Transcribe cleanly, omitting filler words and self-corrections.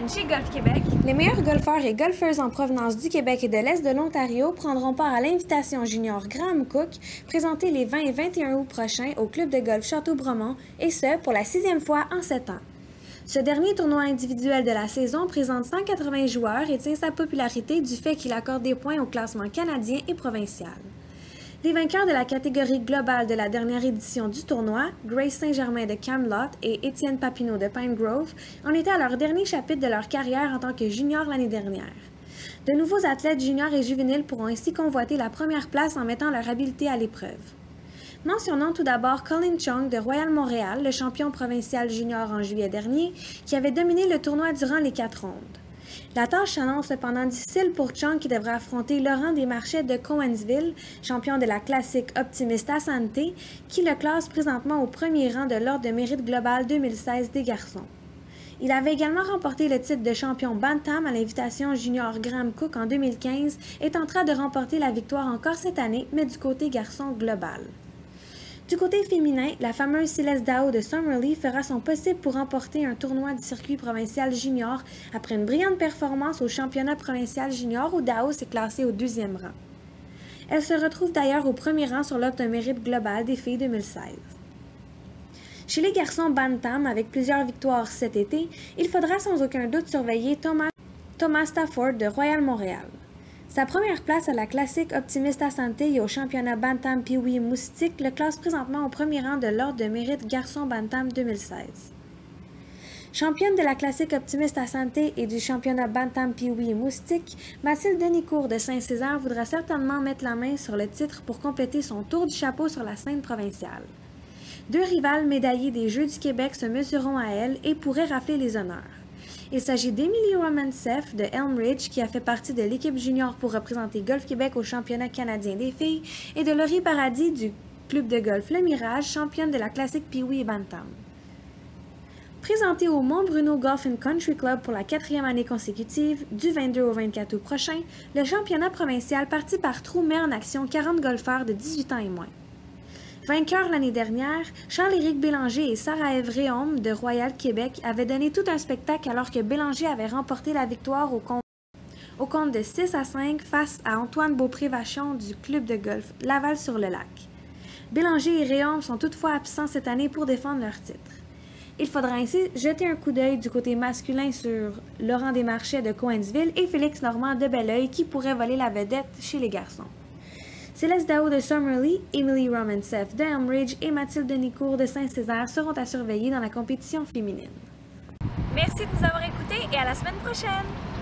semaine chez Golf Québec. Les meilleurs golfeurs et golfeuses en provenance du Québec et de l'Est de l'Ontario prendront part à l'invitation junior Graham Cook, présentée les 20 et 21 août prochains au club de golf Château-Bromont, et ce, pour la 6e fois en 7 ans. Ce dernier tournoi individuel de la saison présente 180 joueurs et tient sa popularité du fait qu'il accorde des points au classement canadien et provincial. Les vainqueurs de la catégorie globale de la dernière édition du tournoi, Grace Saint-Germain de Camelot et Étienne Papineau de Pine Grove, en étaient à leur dernier chapitre de leur carrière en tant que junior l'année dernière. De nouveaux athlètes juniors et juvéniles pourront ainsi convoiter la première place en mettant leur habileté à l'épreuve. Mentionnons tout d'abord Colin Chung de Royal Montréal, le champion provincial junior en juillet dernier, qui avait dominé le tournoi durant les 4 rondes. La tâche s'annonce cependant difficile pour Chung qui devra affronter Laurent Desmarchais de Cowansville, champion de la classique Optimist Asante, qui le classe présentement au premier rang de l'ordre de mérite global 2016 des garçons. Il avait également remporté le titre de champion Bantam à l'invitation junior Graham Cook en 2015 et tentera de remporter la victoire encore cette année, mais du côté garçon global. Du côté féminin, la fameuse Céleste Dao de Summerlee fera son possible pour remporter un tournoi du circuit provincial junior après une brillante performance au championnat provincial junior où Dao s'est classée au 2e rang. Elle se retrouve d'ailleurs au premier rang sur l'ordre de mérite global des filles 2016. Chez les garçons Bantam, avec plusieurs victoires cet été, il faudra sans aucun doute surveiller Thomas Stafford de Royal Montréal. Sa première place à la classique Optimist Asante et au championnat Bantam Pee-Wee Moustique le classe présentement au premier rang de l'ordre de mérite garçon Bantam 2016. Championne de la classique Optimist Asante et du championnat Bantam Pee-Wee Moustique, Mathilde Denicourt de Saint-Césaire voudra certainement mettre la main sur le titre pour compléter son tour du chapeau sur la scène provinciale. 2 rivales médaillées des Jeux du Québec se mesureront à elle et pourraient rafler les honneurs. Il s'agit d'Emily Romansef de Elmridge, qui a fait partie de l'équipe junior pour représenter Golf Québec au championnat canadien des filles, et de Laurie Paradis du club de golf Le Mirage, championne de la classique Pee-Wee et Bantam. Présenté au Mont-Bruno Golf & Country Club pour la 4e année consécutive, du 22 au 24 août prochain, le championnat provincial parti par trou met en action 40 golfeurs de 18 ans et moins. Vainqueurs l'année dernière, Charles-Éric Bélanger et Sarah-Ève Réaume de Royal Québec avaient donné tout un spectacle alors que Bélanger avait remporté la victoire au compte de 6-5 face à Antoine Beaupré-Vachon du club de golf Laval-sur-le-Lac. Bélanger et Réaume sont toutefois absents cette année pour défendre leur titre. Il faudra ainsi jeter un coup d'œil du côté masculin sur Laurent Desmarchais de Cowansville et Félix Normand de Belleuil qui pourraient voler la vedette chez les garçons. Céleste Dao de Summerlee, Emily Romansef de Elmridge et Mathilde Denicourt de Saint-Césaire seront à surveiller dans la compétition féminine. Merci de nous avoir écoutés et à la semaine prochaine!